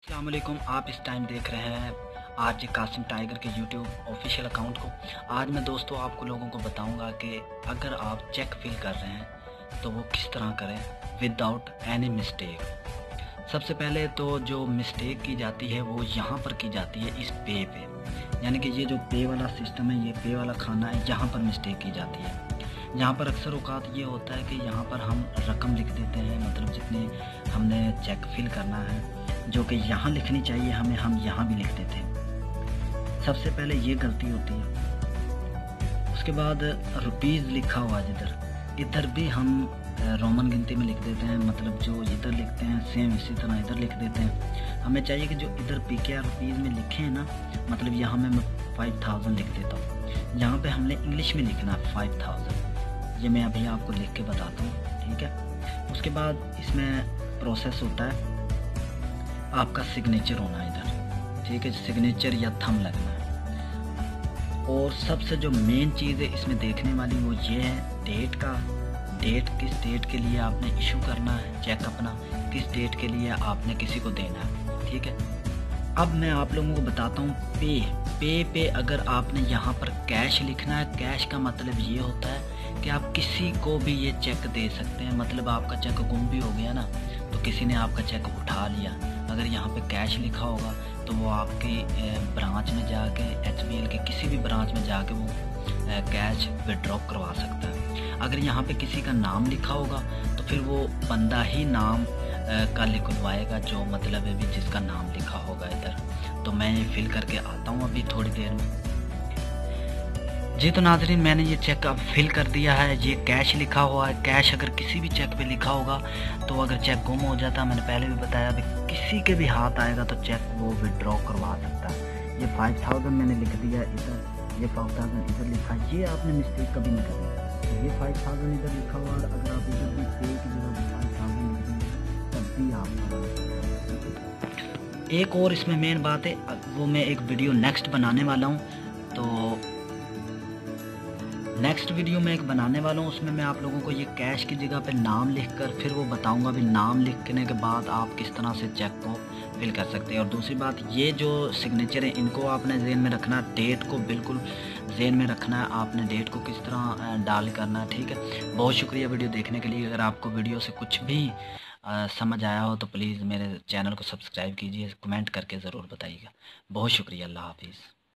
अस्सलाम वालेकुम। आप इस टाइम देख रहे हैं आरजे कासिम टाइगर के यूट्यूब ऑफिशियल अकाउंट को। आज मैं दोस्तों आपको लोगों को बताऊंगा कि अगर आप चेक फिल कर रहे हैं तो वो किस तरह करें विदाउट एनी मिस्टेक। सबसे पहले तो जो मिस्टेक की जाती है वो यहाँ पर की जाती है इस पे, यानी कि ये जो पे वाला सिस्टम है, ये पे वाला खाना है, यहाँ पर मिस्टेक की जाती है। यहाँ पर अक्सर औकात ये होता है कि यहाँ पर हम रकम लिख देते हैं, मतलब जितने हमने चेक फिल करना है जो कि यहाँ लिखनी चाहिए हमें, हम यहाँ भी लिख देते हैं। सबसे पहले ये गलती होती है। उसके बाद रुपीज़ लिखा हुआ इधर भी हम रोमन गिनती में लिख देते हैं, मतलब जो इधर लिखते हैं सेम इसी तरह इधर लिख देते हैं। हमें चाहिए कि जो इधर PKR रुपीज़ में लिखे हैं ना, मतलब यहाँ में मैं 5000 लिख देता हूँ, यहाँ पे हमने इंग्लिश में लिखना है 5000। ये मैं अभी आपको लिख के बताता हूँ, ठीक है। उसके बाद इसमें प्रोसेस होता है, आपका सिग्नेचर होना है इधर, ठीक है, सिग्नेचर या थंब लगना है। और सबसे जो मेन चीज़ है इसमें देखने वाली वो ये है डेट का, डेट किस डेट के लिए आपने इशू करना है चेक अपना, किस डेट के लिए आपने किसी को देना है, ठीक है। अब मैं आप लोगों को बताता हूँ पे अगर आपने यहाँ पर कैश लिखना है। कैश का मतलब ये होता है कि आप किसी को भी ये चेक दे सकते हैं, मतलब आपका चेक गुम भी हो गया ना तो किसी ने आपका चेक उठा लिया, अगर यहाँ पे कैश लिखा होगा तो वो आपकी ब्रांच में जाके HBL के किसी भी ब्रांच में जाके वो कैश विड्रॉ करवा सकता है। अगर यहाँ पे किसी का नाम लिखा होगा तो फिर वो बंदा ही नाम का लिखवाएगा, जो मतलब है भी जिसका नाम लिखा होगा इधर। तो मैं ये फिल करके आता हूँ अभी थोड़ी देर में। जी तो नाज़रीन, मैंने ये चेक अब फिल कर दिया है। ये कैश लिखा हुआ है। कैश अगर किसी भी चेक पे लिखा होगा तो अगर चेक गुम हो जाता, मैंने पहले भी बताया भी किसी के भी हाथ आएगा तो चेक वो विड्रॉ करवा सकता है। ये 5000 मैंने लिख दिया इधर, ये 5000 इधर लिखा, ये आपने मिस्टेक कभी नहीं करनी। ये 5000 इधर लिखा हुआ, अगर आप इधर भी पे की जगह 5000 लिख देंगे तब भी आप। एक और इसमें मेन बात है, वो मैं एक वीडियो नेक्स्ट बनाने वाला हूँ, तो नेक्स्ट वीडियो में एक बनाने वाला हूँ, उसमें मैं आप लोगों को ये कैश की जगह पे नाम लिखकर फिर वो बताऊंगा भी नाम लिखने के बाद आप किस तरह से चेक को फिल कर सकते हैं। और दूसरी बात, ये जो सिग्नेचर है इनको आपने जेन में रखना, डेट को बिल्कुल जेन में रखना है, आपने डेट को किस तरह डाल करना है, ठीक है। बहुत शुक्रिया वीडियो देखने के लिए। अगर आपको वीडियो से कुछ भी समझ आया हो तो प्लीज़ मेरे चैनल को सब्सक्राइब कीजिए, कमेंट करके ज़रूर बताइएगा। बहुत शुक्रिया। अल्लाह हाफिज़।